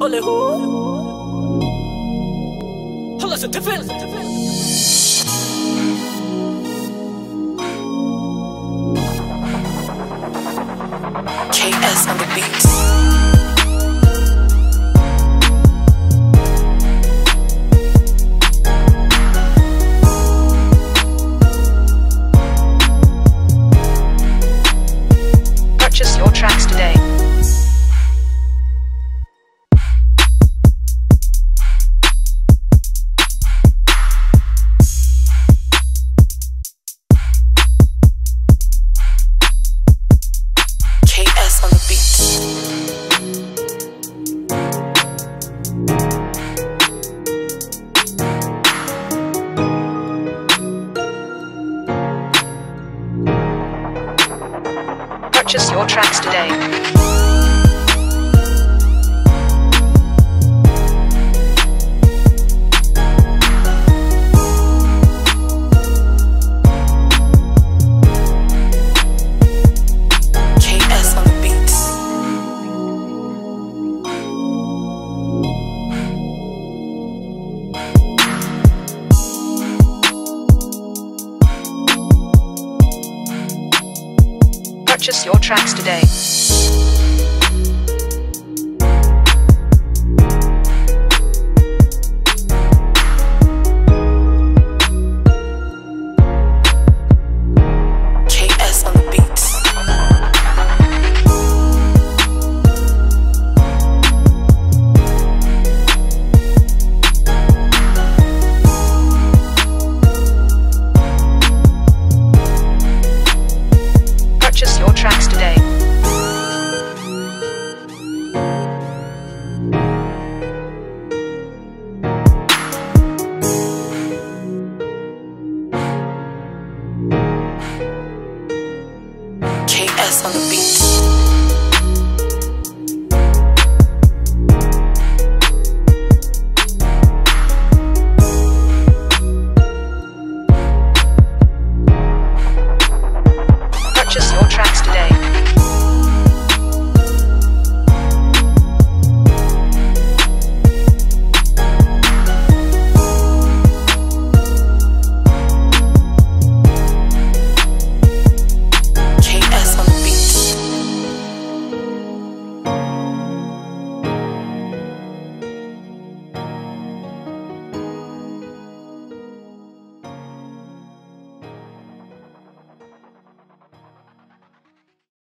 Ole who? Hold us a defense. KayS on the beats. Purchase your tracks today. KayS on the beats. Purchase your tracks today. KayS on the beats. Purchase your tracks today.